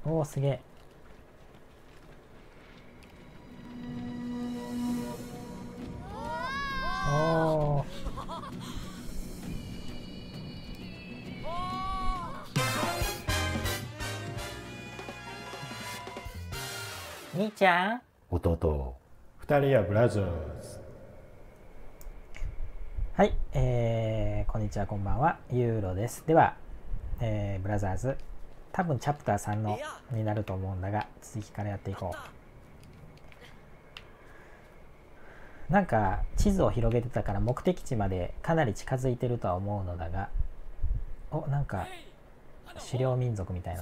おお、すげえ。おお。兄ちゃん。 弟。二人はブラザーズ。 はい、こんにちは、こんばんは、ユーロです。では、ブラザーズ、多分チャプター3のになると思うんだが、続きからやっていこう。なんか地図を広げてたから目的地までかなり近づいてるとは思うのだが、お、なんか狩猟民族みたいな。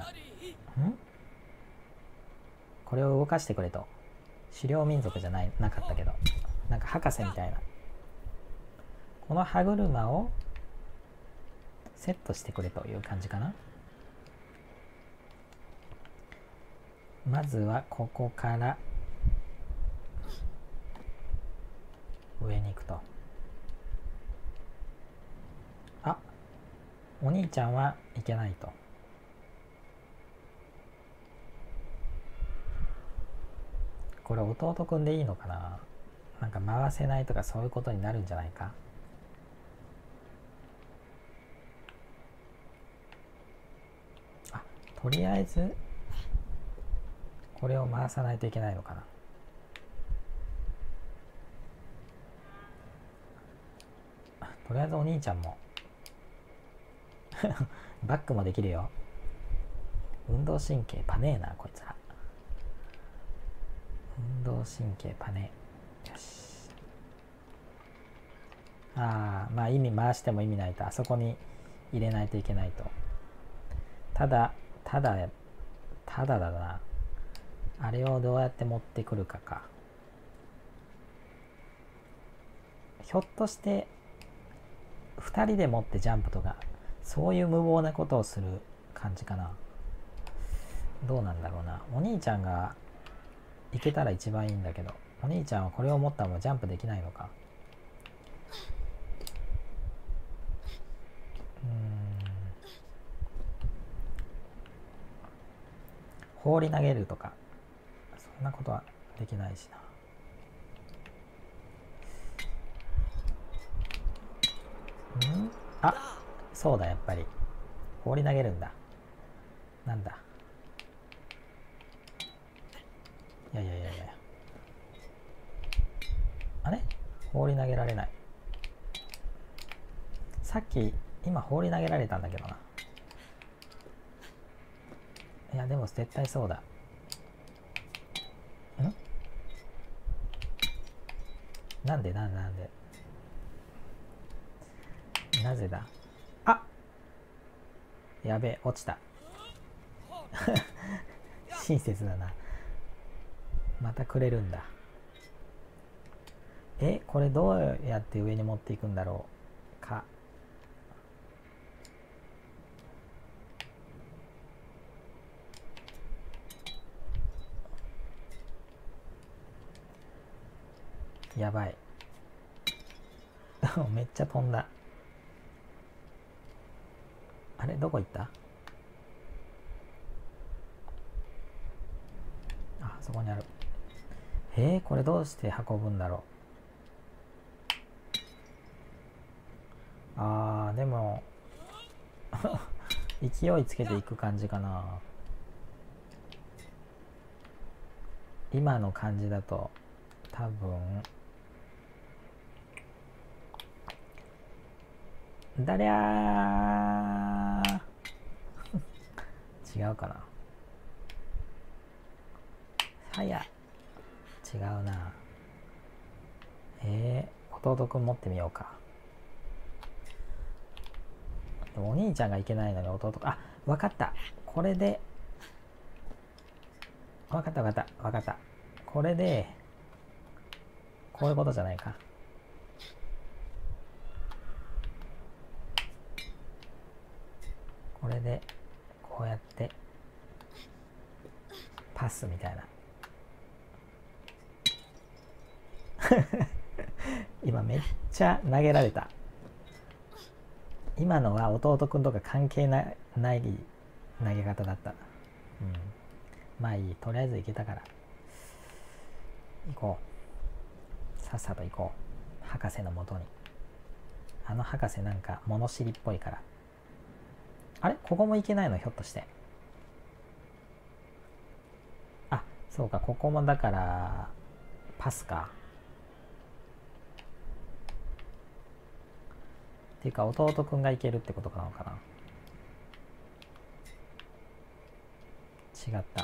これを動かしてくれと。狩猟民族じゃなかったけど、なんか博士みたいな。この歯車をセットしてくれという感じかな。まずはここから上に行くと。あ、お兄ちゃんはいけないと。これ弟くんでいいのかな。なんか回せないとかそういうことになるんじゃないか。あ、とりあえずこれを回さないといけないのかな。とりあえずお兄ちゃんもバックもできるよ。運動神経パネーなこいつら。運動神経パネー。よし。ああ、まあ意味回しても意味ないと。あそこに入れないといけないと。ただだな。あれをどうやって持ってくるかか。ひょっとして2人で持ってジャンプとかそういう無謀なことをする感じかな。どうなんだろうな。お兄ちゃんが行けたら一番いいんだけど、お兄ちゃんはこれを持ったままジャンプできないのか。放り投げるとかそんなことはできないしな。あ、そうだ、やっぱり放り投げるんだ。なんだ。いやあれ、放り投げられない。さっき今放り投げられたんだけどな。いやでも絶対そうだ。なんでなぜだ。あ、やべえ、落ちた。親切だな。またくれるんだ。これどうやって上に持っていくんだろうか。やばい。めっちゃ飛んだ。あれ、どこ行った。あ、そこにある。これどうして運ぶんだろう。でも勢いつけていく感じかな。今の感じだと多分だりゃー違うかな。はや、違うな。弟くん持ってみようか。でもお兄ちゃんがいけないのに弟、あ、わかった。これでわかった。これでこういうことじゃないか。これでこうやってパスみたいな。今めっちゃ投げられた。今のは弟くんとか関係ない投げ方だった。 まあいい、とりあえず行けたから行こう。さっさと行こう、博士のもとに。あの博士なんか物知りっぽいから。あれ、ここも行けないの、ひょっとして。あ、そうか、ここもだからパスか。っていうか弟くんが行けるってことなのかな。違った。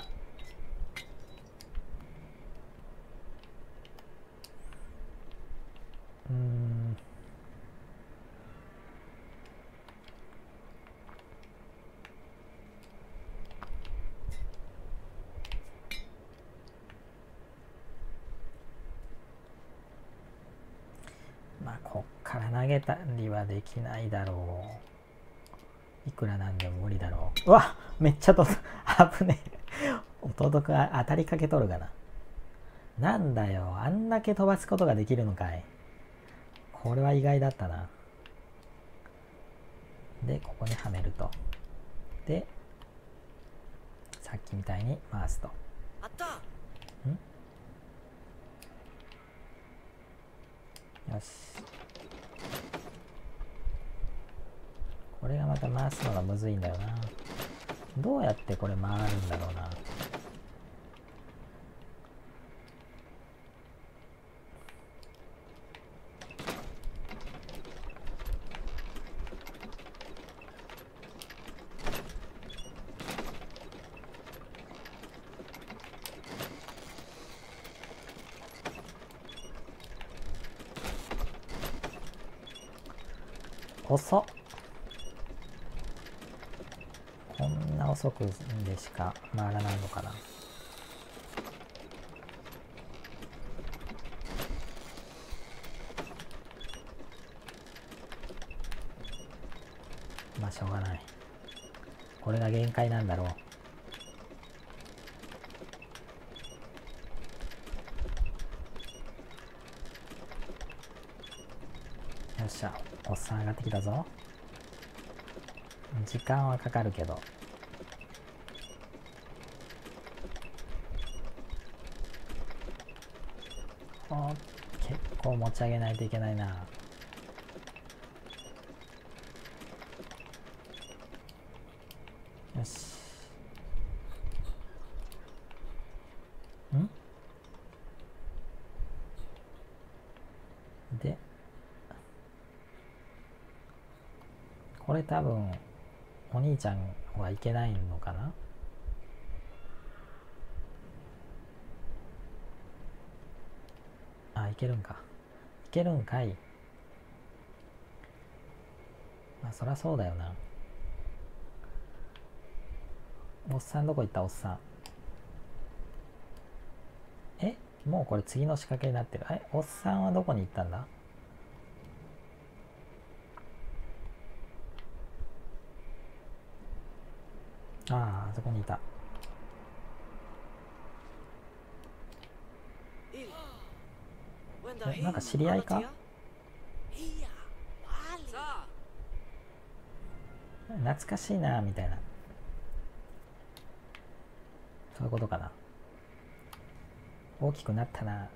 まあこっから投げたりはできないだろう。いくらなんでも無理だろう。うわ、めっちゃ危ねえ。弟くん当たりかけとるがな。なんだよ、あんだけ飛ばすことができるのかい。これは意外だったな。で、ここにはめると。で、さっきみたいに回すと。 あった。 よし。これがまた回すのがむずいんだよな。どうやってこれ回るんだろうな。遅っ。こんな遅くでしか回らないのかな。まあしょうがない。これが限界なんだろう。よっしゃ、おっさん上がってきたぞ。時間はかかるけど。結構持ち上げないといけないな。よし。で、これ多分お兄ちゃんはいけないのかな。あ、いけるんか。いけるんかい。まあそりゃそうだよな。おっさんどこ行った、おっさん。もうこれ次の仕掛けになってる。おっさんはどこに行ったんだ。あそこにいた。なんか知り合いか。懐かしいなみたいな、そういうことかな。大きくなったな。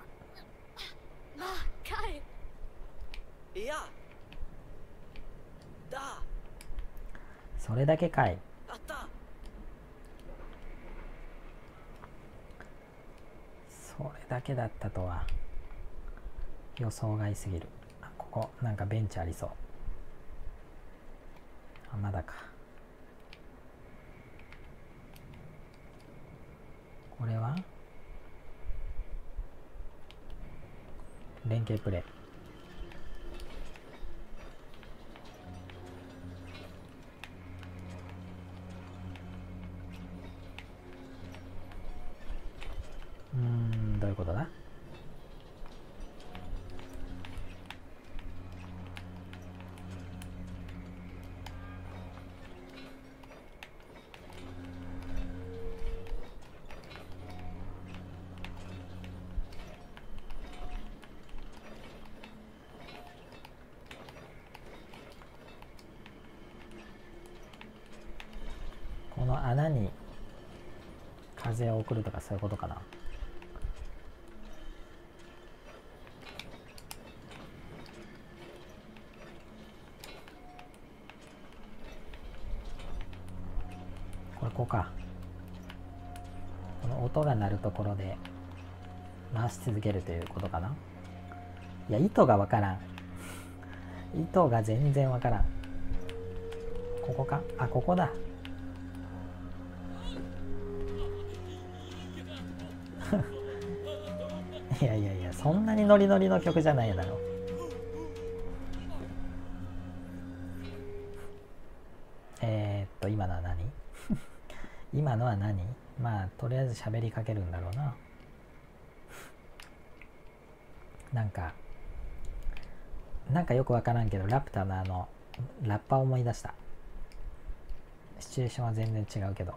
それだけかい。それだけだったとは予想外すぎる。ここなんかベンチありそう。まだか。これは連携プレイ。どういうことだ。この穴に風を送るとかそういうことかな。ここか。この音が鳴るところで回し続けるということかな。いや、意図がわからん。意図が全然わからん。ここか。あ、ここだ。いやいやいや、そんなにノリノリの曲じゃないだろ。今のは何？今のは何？まあとりあえず喋りかけるんだろうな。なんかよくわからんけど、ラプターのラッパーを思い出した。シチュエーションは全然違うけど。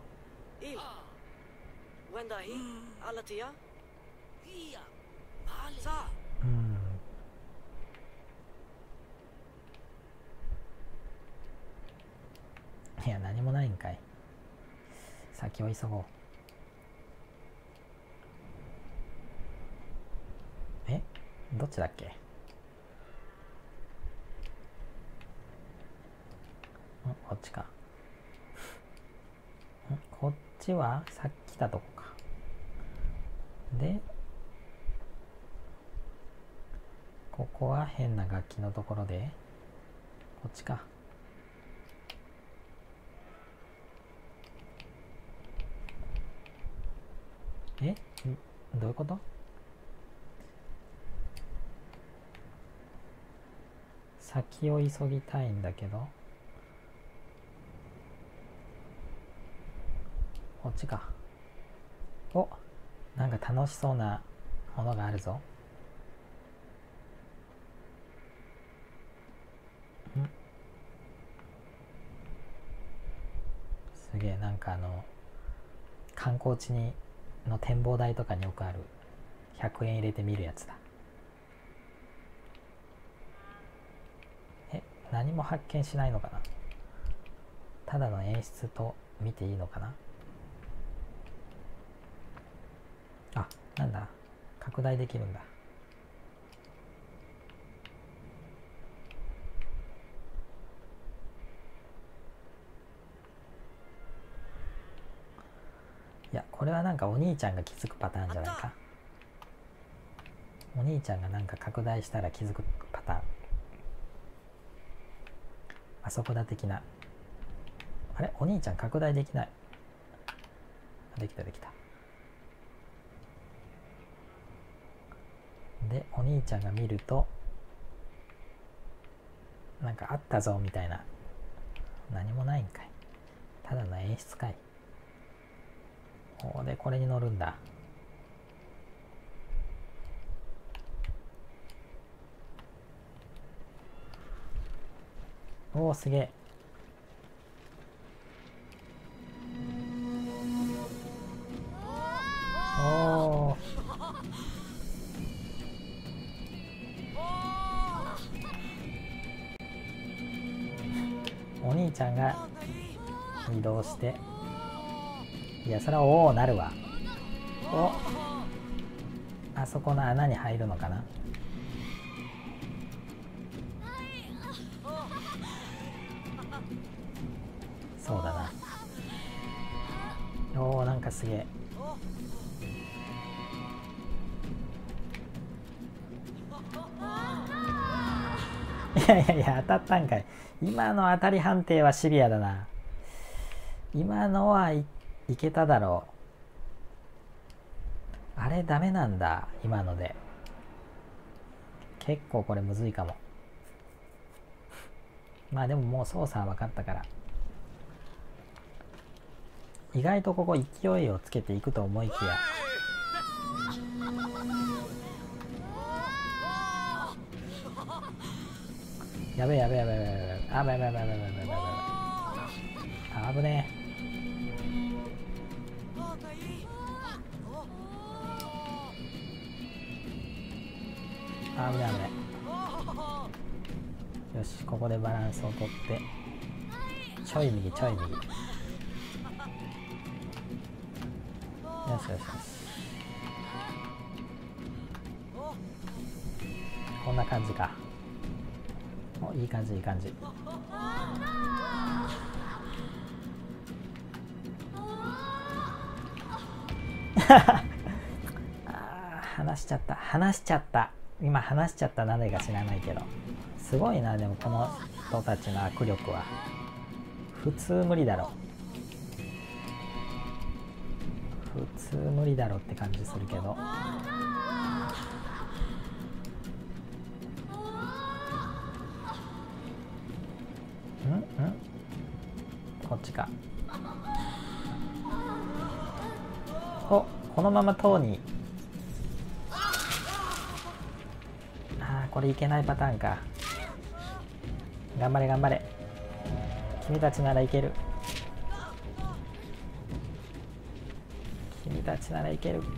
いや、何もないんかい。先を急ごう。どっちだっけ？こっちか。こっちはさっき来たとこか。で、ここは変な楽器のところで、こっちか。どういうこと？先を急ぎたいんだけど、こっちか。お、なんか楽しそうなものがあるぞ。すげえ、なんか観光地の展望台とかによくある100円入れて見るやつだ。何も発見しないのかな。ただの演出と見ていいのかな。あ、なんだ、拡大できるんだ。いや、これはなんかお兄ちゃんが気づくパターンじゃないか。お兄ちゃんがなんか拡大したら気づくパターン。あそこだ的な。あれ、お兄ちゃん拡大できない。できたできた。で、お兄ちゃんが見るとなんかあったぞみたいな。何もないんかい。ただの演出かい。で、これに乗るんだ。おー、すげえ。おー。お兄ちゃんが移動して、いや、それはおおなるわ。あそこの穴に入るのかな。そうだな。なんかすげえ。いやいやいや、当たったんかい。今の当たり判定はシビアだな。今のはいけただろう。あれダメなんだ、今ので。結構これむずいかも。まあでももう操作は分かったから。意外とここ勢いをつけていくと思いきや。やべえやべえやべえやべえ。あべえやべえやべえやべえやべえやべえ。あぶねえ。あぶねえあぶねえ。よし、ここでバランスをとってちょい右ちょい右。 しよしよし。こんな感じか。お、いい感じいい感じ。話しちゃった今話しちゃった。なぜか知らないけどすごいな。でもこの人たちの握力は普通無理だろって感じするけど、こっちか。お、このまま塔に。これいけないパターンか。頑張れ頑張れ、君たちならいける。君たちならいける。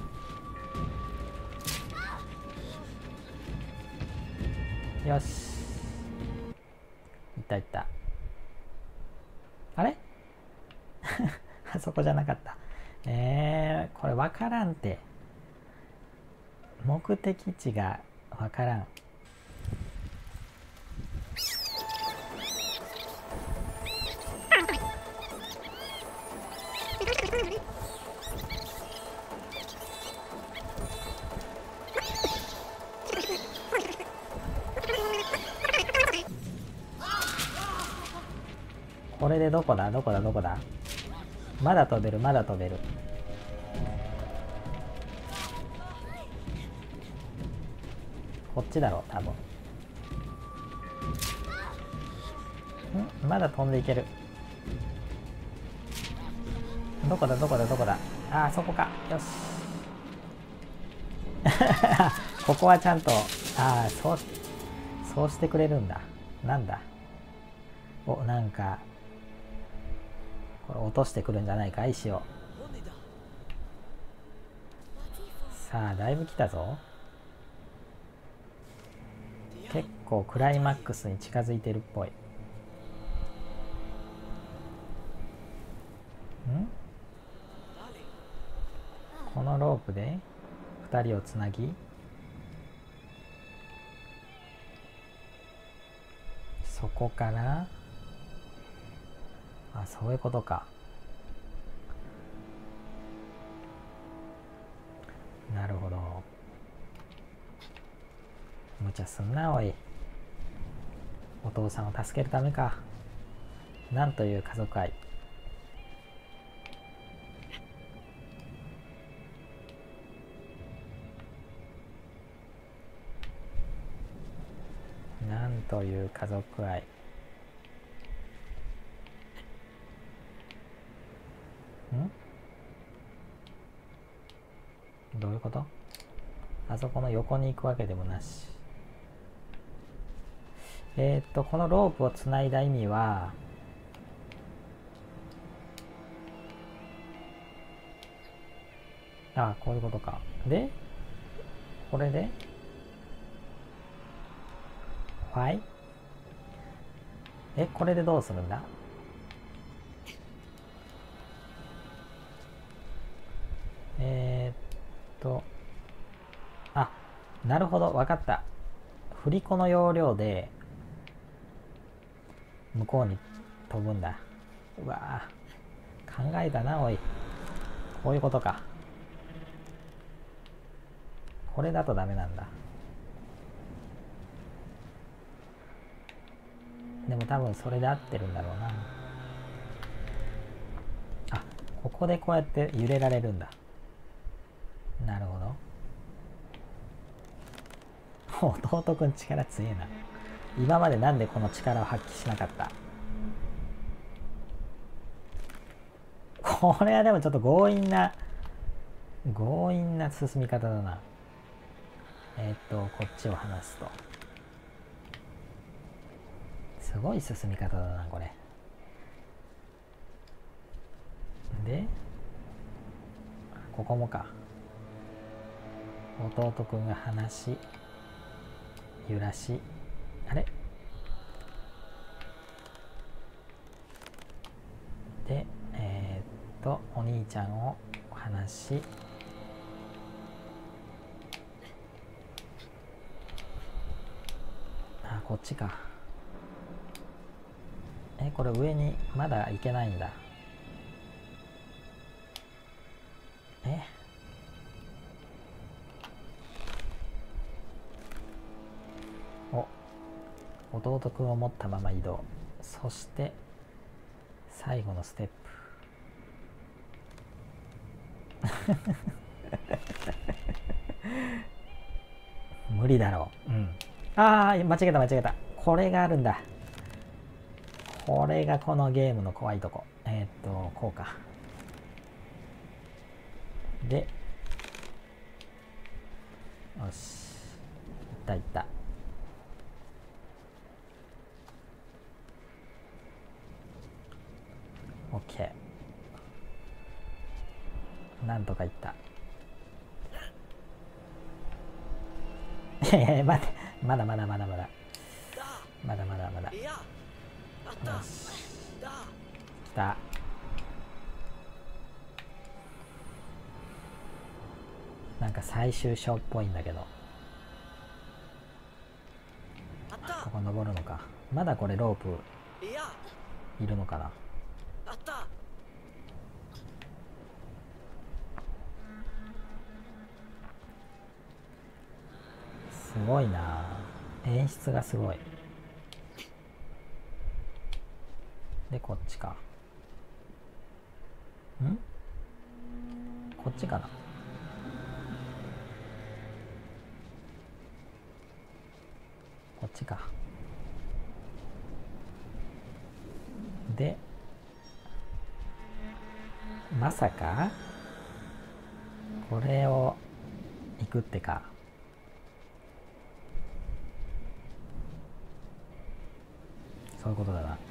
よし、いったいった。あれあそこじゃなかった。これ分からんて。目的地が分からん。これでどこだ。まだ飛べる。こっちだろう多分。まだ飛んでいける。どこだ。あそこか。よしここはちゃんと、そうしてくれるんだ。なんだ。なんかこれ落としてくるんじゃないか、石を。さあだいぶ来たぞ。結構クライマックスに近づいてるっぽい。このロープで2人をつなぎ、そこからそういうことか。なるほど。無茶すんなおい。お父さんを助けるためか。なんという家族愛。なんという家族愛。どういうこと？あそこの横に行くわけでもなし。このロープをつないだ意味は、こういうことか。で、これでこれでどうするんだ？なるほど、わかった。振り子の要領で向こうに飛ぶんだ。うわぁ、考えたなおい。こういうことか。これだとダメなんだ。でも多分それで合ってるんだろうな。ここでこうやって揺れられるんだ。なるほど。弟くん力強えな。今までなんでこの力を発揮しなかった？これはでもちょっと強引な進み方だな。こっちを離すと。すごい進み方だなこれ。で、ここもか。弟くんが離し、揺らし、あれで、お兄ちゃんを離し、 あ、こっちか。これ上にまだ行けないんだ。弟くんを持ったまま移動。そして最後のステップ無理だろう。ああ、間違えた。これがあるんだ。これがこのゲームの怖いとこ。こうか。で、よし。いった。オッケー。なんとかいった。待って、まだ。よし。来た。なんか最終章っぽいんだけど。ここ登るのか。まだこれロープいるのかな。すごいな。演出がすごい。で、こっちか。こっちかな。こっちか。で、まさかこれを行くってか。そういうことだな。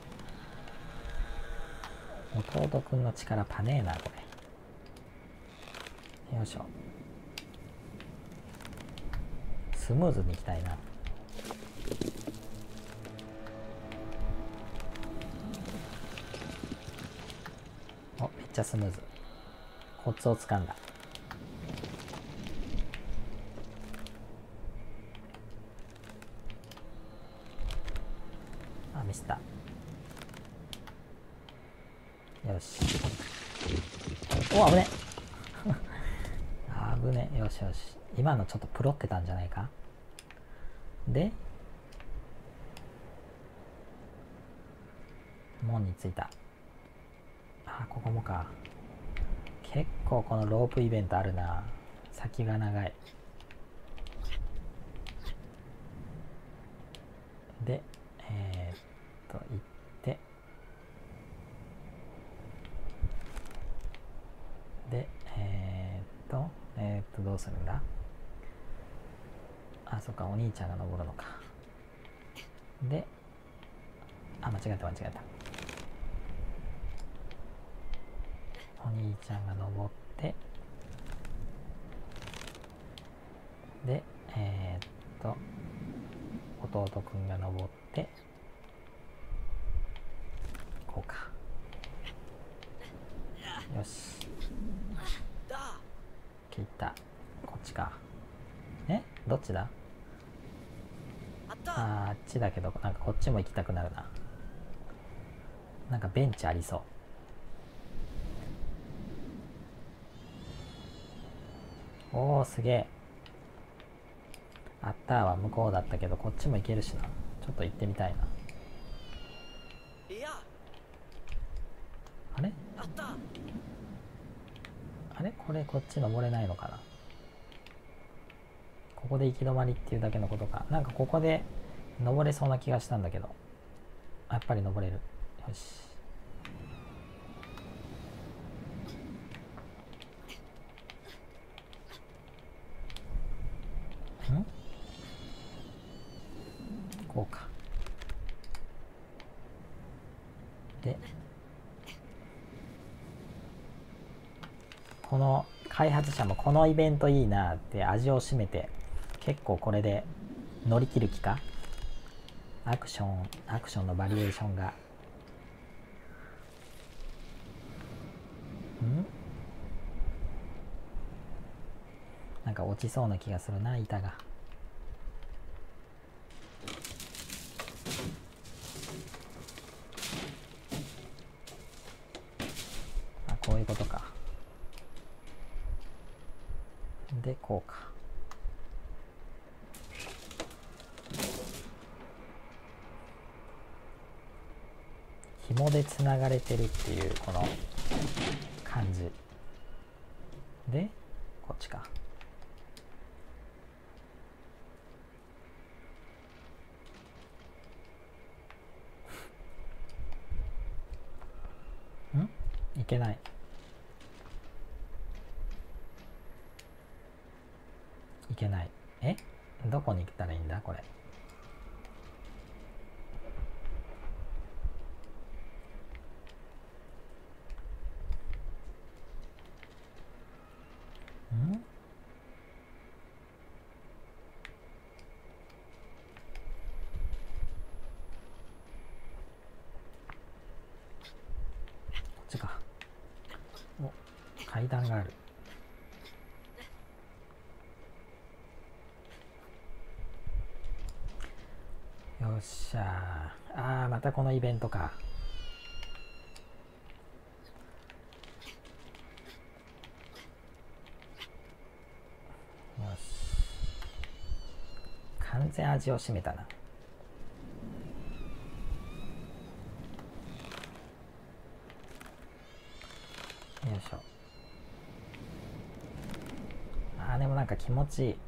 弟くんの力パネーな、これ。よいしょ。スムーズにいきたいな。めっちゃスムーズ。コツをつかんだ。ミスった。よし。お、危ね危ね。よし。今のちょっとプロってたんじゃないか。で、門に着いた。ここもか。結構このロープイベントあるな。先が長い。で、行って、で、どうするんだ。そっか、お兄ちゃんが登るのか。で、間違えた。お兄ちゃんが登って、で、弟くんが登って、こうか。よし。切った。こっちか。どっちだ。あっちだけど、なんかこっちも行きたくなるな。なんかベンチありそう。おー、すげえ。あったーは向こうだったけど、こっちも行けるしな。ちょっと行ってみたいな。あれこれこっち登れないのかな。ここで行き止まりっていうだけのことか。なんかここで登れそうな気がしたんだけど、やっぱり登れる。よし。こうか。で、この開発者もこのイベントいいなって味を占めて、結構これで乗り切る気か。アクションのバリエーションがなんか落ちそうな気がするな、板が。 いうことか。でこうか。紐でつながれてるっていうこの感じで、こっちか。いけない。いけない。どこに行ったらいいんだこれ。こっちか。お、階段がある。よっしゃー。またこのイベントか。よし。完全味を占めたな。よいしょ。でもなんか気持ちいい。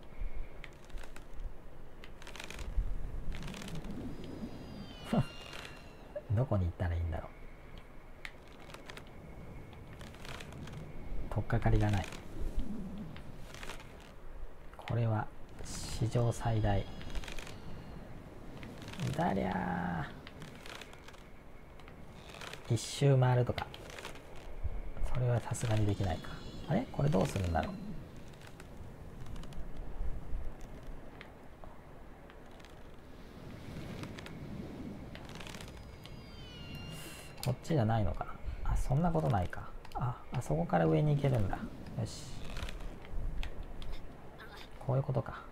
どこに行ったらいいんだろう。取っかかりがない。これは史上最大だりゃー。一周回るとか、それはさすがにできないか。あれこれどうするんだろう。こっちじゃないのかな。そんなことないか。あそこから上に行けるんだ。よし、こういうことか。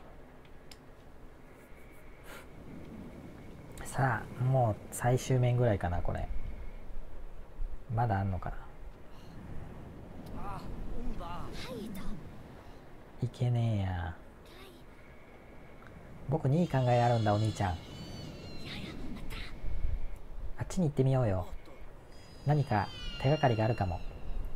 さあ、もう最終面ぐらいかな。これまだあんのかな。いけねえや。僕にいい考えあるんだ、お兄ちゃん。あっちに行ってみようよ。何か手がかりがあるかも。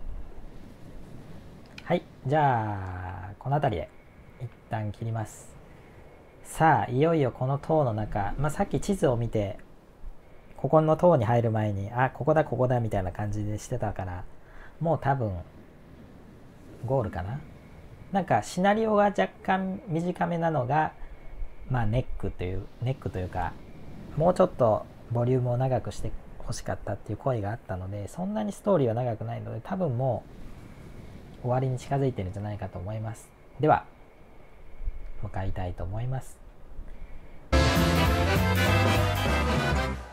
はい、じゃあこの辺りで一旦切ります。さあ、いよいよこの塔の中、さっき地図を見てここの塔に入る前にここだここだみたいな感じでしてたから、もう多分ゴールかな。なんかシナリオが若干短めなのがネックというか、もうちょっとボリュームを長くして欲しかったっていう声があったので、そんなにストーリーは長くないので、多分もう終わりに近づいてるんじゃないかと思います。では向かいたいと思います。